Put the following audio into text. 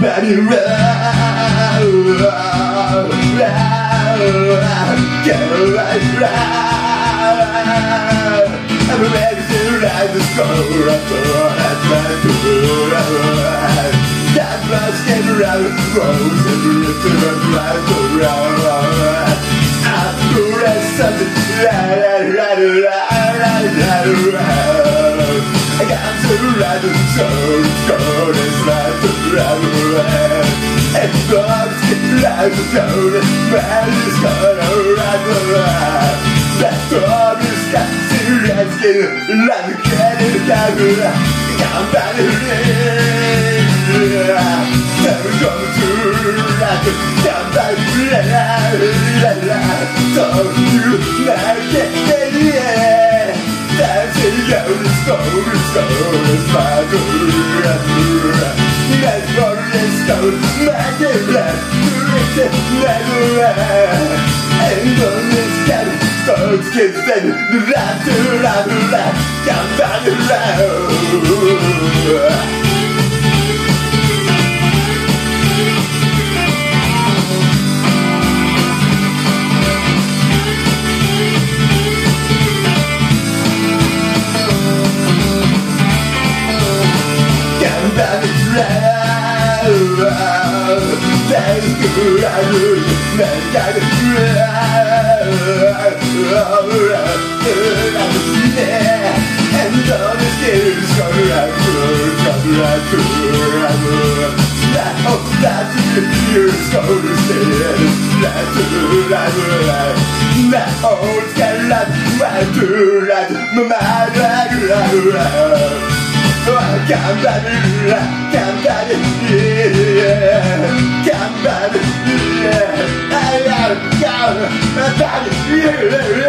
I'm ready to ride the score at my door. That must get around the rose and rip it right around. I'm the rest of the I got to ride the soul, gold is right around. And bugs get right to go, man is gonna ride around. That dog is got let's get it, let's get it down. I'm back in never come to that. I'm back so you like it, yeah. That's it, go to school, it's my door. Let's go, make it black, and let's get it. Folks can send la come down the road. Come down the road. That's good, I would not get it. And all the stairs come right through. That's the years go to stairs. That old skylight, right through, my mind, come back, yeah.